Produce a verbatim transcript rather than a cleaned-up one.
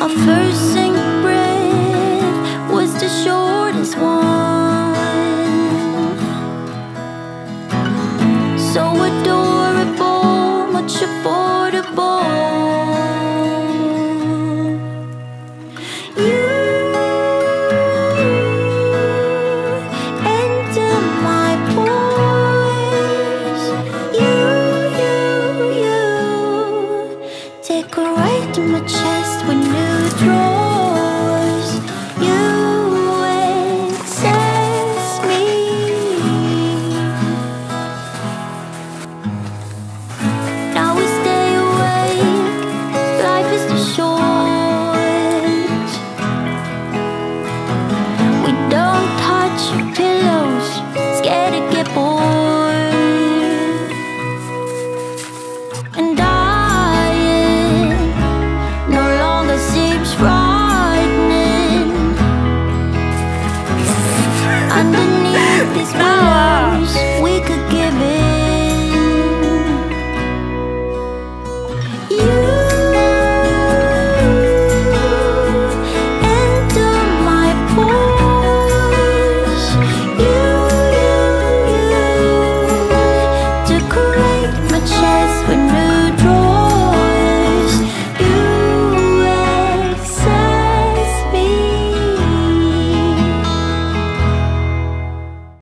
Our first sink breath was the shortest one. So adorable, much affordable. You enter my voice. You, you, you take a right to my chest.